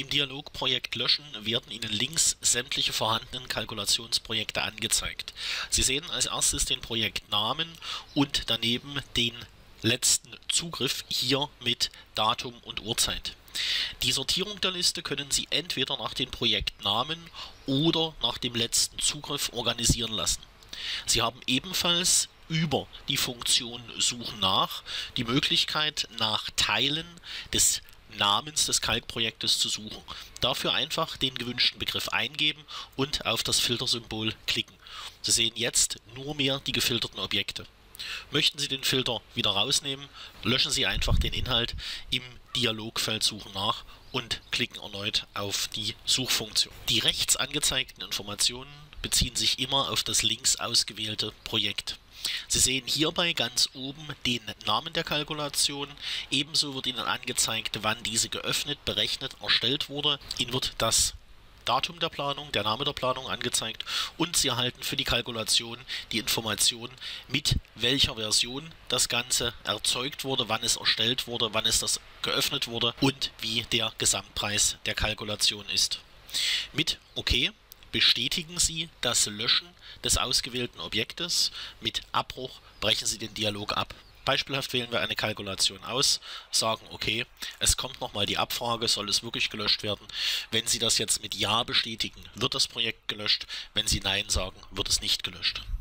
Im Dialog Projekt löschen werden Ihnen links sämtliche vorhandenen Kalkulationsprojekte angezeigt. Sie sehen als erstes den Projektnamen und daneben den letzten Zugriff hier mit Datum und Uhrzeit. Die Sortierung der Liste können Sie entweder nach den Projektnamen oder nach dem letzten Zugriff organisieren lassen. Sie haben ebenfalls über die Funktion Suchen nach die Möglichkeit, nach Teilen des Namens des Kalkprojektes zu suchen. Dafür einfach den gewünschten Begriff eingeben und auf das Filtersymbol klicken. Sie sehen jetzt nur mehr die gefilterten Objekte. Möchten Sie den Filter wieder rausnehmen, löschen Sie einfach den Inhalt im Dialogfeld Suchen nach und klicken erneut auf die Suchfunktion. Die rechts angezeigten Informationen beziehen sich immer auf das links ausgewählte Projekt. Sie sehen hierbei ganz oben den Namen der Kalkulation, ebenso wird Ihnen angezeigt, wann diese geöffnet, berechnet, erstellt wurde. Ihnen wird das Datum der Planung, der Name der Planung angezeigt und Sie erhalten für die Kalkulation die Information, mit welcher Version das Ganze erzeugt wurde, wann es erstellt wurde, wann es das geöffnet wurde und wie der Gesamtpreis der Kalkulation ist. Mit OK bestätigen Sie das Löschen des ausgewählten Objektes. Mit Abbruch brechen Sie den Dialog ab. Beispielhaft wählen wir eine Kalkulation aus, sagen OK, es kommt nochmal die Abfrage, soll es wirklich gelöscht werden. Wenn Sie das jetzt mit Ja bestätigen, wird das Projekt gelöscht. Wenn Sie Nein sagen, wird es nicht gelöscht.